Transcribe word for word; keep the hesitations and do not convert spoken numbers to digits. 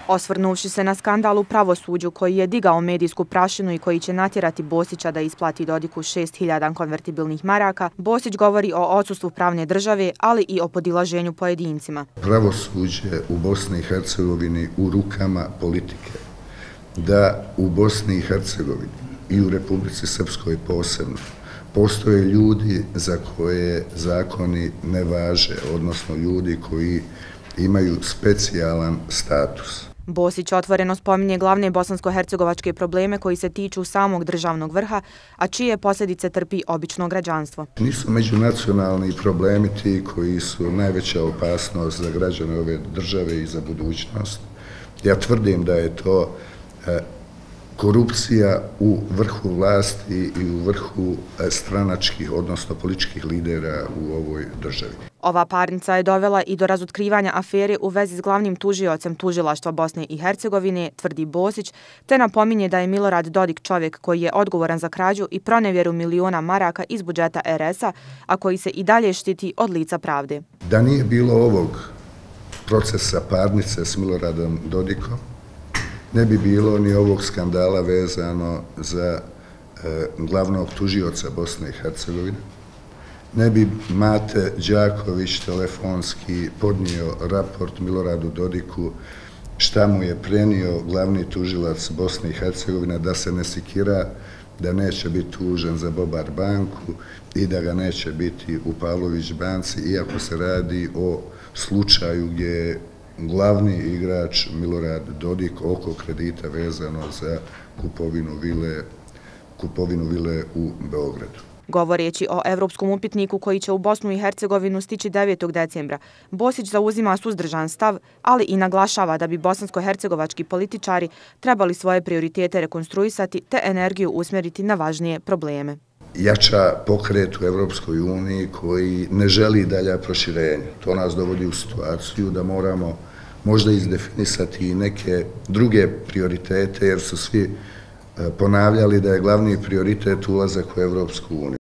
Osvrnuvši se na skandal u pravosuđu koji je digao medijsku prašinu i koji će natjerati Bosića da isplati Dodiku šest hiljada konvertibilnih maraka, Bosić govori o odsustvu pravne države, ali i o podilaženju pojedincima. Pravosuđe u Bosni i Hercegovini u rukama politike. Da u Bosni i Hercegovini i u Republici Srpskoj posebno postoje ljudi za koje zakoni ne važe, odnosno ljudi koji imaju specijalan status. Bosić otvoreno spominje glavne bosansko-hercegovačke probleme koji se tiču samog državnog vrha, a čije posljedice trpi obično građanstvo. Nisu međunacionalni problemi ti koji su najveća opasnost za građane ove države i za budućnost. Ja tvrdim da je to korupcija u vrhu vlasti i u vrhu stranačkih, odnosno političkih lidera u ovoj državi. Ova parnica je dovela i do razotkrivanja afere u vezi s glavnim tužiocem tužilaštva Bosne i Hercegovine, tvrdi Bosić, te napominje da je Milorad Dodik čovjek koji je odgovoran za krađu i pronevjeru miliona maraka iz budžeta er es a, a koji se i dalje štiti od lica pravde. Da nije bilo ovog procesa parnice s Miloradom Dodikom, ne bi bilo ni ovog skandala vezano za e, glavnog tužioca Bosne i Hercegovine. Ne bi Mate Đaković telefonski podnio raport Miloradu Dodiku šta mu je prenio glavni tužilac Bosne i Hercegovine, da se ne sikira, da neće biti tužen za Bobar banku i da ga neće biti u Pavlović banci, iako se radi o slučaju gdje je glavni igrač Milorad Dodik oko kredita vezano za kupovinu vile, kupovinu vile u Beogradu. Govoreći o evropskom upitniku koji će u Bosnu i Hercegovinu stići devetog decembra, Bosić zauzima suzdržan stav, ali i naglašava da bi bosansko-hercegovački političari trebali svoje prioritete rekonstruisati te energiju usmjeriti na važnije probleme. Jača pokret u Evropskoj uniji koji ne želi dalja proširenja. To nas dovodi u situaciju da moramo možda izdefinisati i neke druge prioritete, jer su svi ponavljali da je glavni prioritet ulazak u Evropsku uniju.